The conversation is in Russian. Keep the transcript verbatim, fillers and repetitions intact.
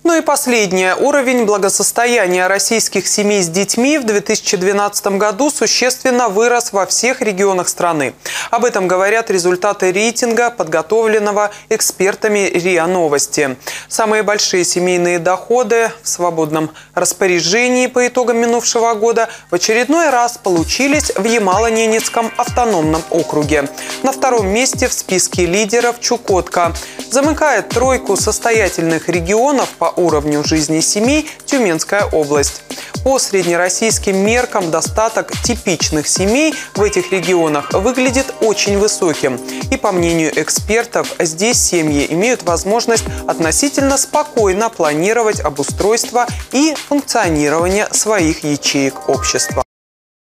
Ну и последнее. Уровень благосостояния российских семей с детьми в две тысячи двенадцатом году существенно вырос во всех регионах страны. Об этом говорят результаты рейтинга, подготовленного экспертами РИА Новости. Самые большие семейные доходы в свободном распоряжении по итогам минувшего года в очередной раз получились в Ямало-Ненецком автономном округе. На втором месте в списке лидеров Чукотка. Замыкает тройку состоятельных регионов по уровню жизни семей Тюменская область. По среднероссийским меркам достаток типичных семей в этих регионах выглядит очень высоким. И по мнению экспертов, здесь семьи имеют возможность относительно спокойно планировать обустройство и функционирование своих ячеек общества.